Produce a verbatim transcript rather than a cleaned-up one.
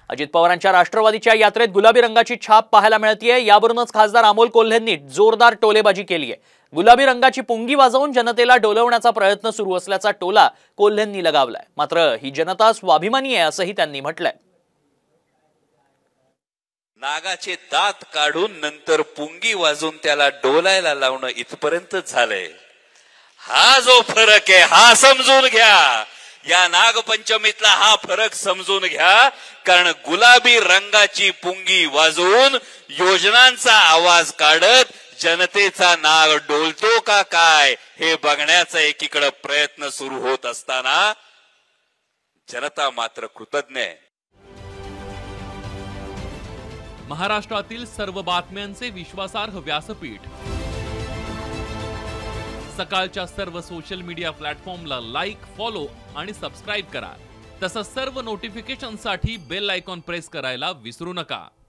अजित पवारांच्या राष्ट्रवादीच्या यात्रेत गुलाबी रंगाची छाप पाहायला मिळतेय। यावरूनच खासदार अमोल कोल्हेंनी जोरदार टोलेबाजी केली आहे। गुलाबी रंगाची पुंगी वाजवून जनतेला डोलवण्याचा प्रयत्न सुरू असल्याचा टोला कोल्हेंनी लगावलाय। मात्र ही जनता स्वाभिमानी आहे असंही त्यांनी म्हटलंय। नागाचे दात काढून नंतर पुंगी वाजून त्याला डोलायला लावणं इथपर्यंत झालंय। हा जो फरक आहे हा समजून घ्या। या नागपंचमीतला हा फरक समजून घ्या, कारण गुलाबी रंगाची पुंगी वाजवून योजनांचा आवाज काढत जनतेचा नाग डोलतो का काय हे बघण्याचा एकीकडे प्रयत्न सुरू होत असताना जनता मात्र कृतज्ञ आहे। महाराष्ट्रातील सर्व बातम्यांचे विश्वासार्ह व्यासपीठ सकाळच्या सर्व सोशल मीडिया प्लॅटफॉर्मला लाईक, फॉलो आणि सबस्क्राईब करा। तसंच सर्व नोटिफिकेशनसाठी बेल आयकॉन प्रेस करायला विसरू नका।